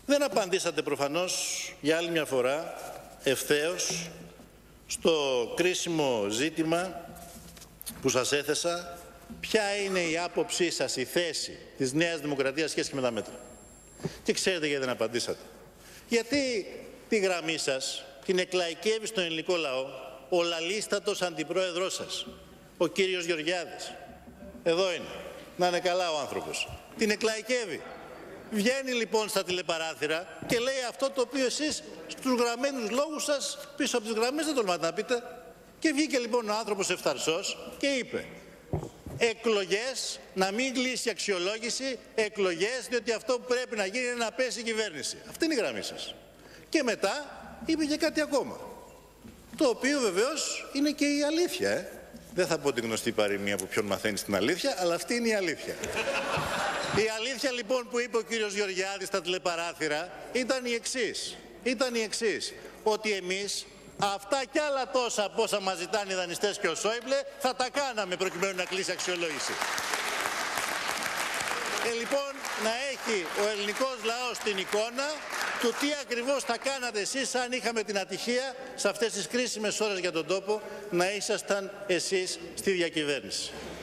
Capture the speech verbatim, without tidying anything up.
Δεν απαντήσατε προφανώς για άλλη μια φορά ευθέως στο κρίσιμο ζήτημα που σας έθεσα, ποια είναι η άποψή σας, η θέση της Νέας Δημοκρατίας σχέση με τα μέτρα. Και ξέρετε γιατί δεν απαντήσατε. Γιατί τη γραμμή σας την εκλαϊκεύει στον ελληνικό λαό ο λαλίστατος αντιπρόεδρός σας, ο κύριος Γεωργιάδης. Εδώ είναι. Να είναι καλά ο άνθρωπος. Την εκλαϊκεύει. Βγαίνει λοιπόν στα τηλεπαράθυρα και λέει αυτό το οποίο εσείς στους γραμμένους λόγους σας πίσω από τις γραμμές δεν τολμάτε να πείτε. Και βγήκε λοιπόν ο άνθρωπος ευθαρσός και είπε εκλογές, να μην κλείσει αξιολόγηση, εκλογές, διότι αυτό που πρέπει να γίνει είναι να πέσει η κυβέρνηση. Αυτή είναι η γραμμή σας. Και μετά είπε και κάτι ακόμα, το οποίο βεβαίως είναι και η αλήθεια. Ε? Δεν θα πω την γνωστή παροιμία που ποιον μαθαίνει την αλήθεια, αλλά αυτή είναι η αλήθεια. Η αλήθεια λοιπόν που είπε ο κύριος Γεωργιάδης στα τηλεπαράθυρα ήταν η εξής. Ήταν η εξής, ότι εμείς αυτά κι άλλα τόσα από όσα μας ζητάνε οι δανειστές και ο Σόιμπλε θα τα κάναμε προκειμένου να κλείσει αξιολόγηση. Ε, λοιπόν, να έχει ο ελληνικός λαός την εικόνα του τι ακριβώς θα κάνατε εσείς αν είχαμε την ατυχία σε αυτές τις κρίσιμες ώρες για τον τόπο να ήσασταν εσείς στη διακυβέρνηση.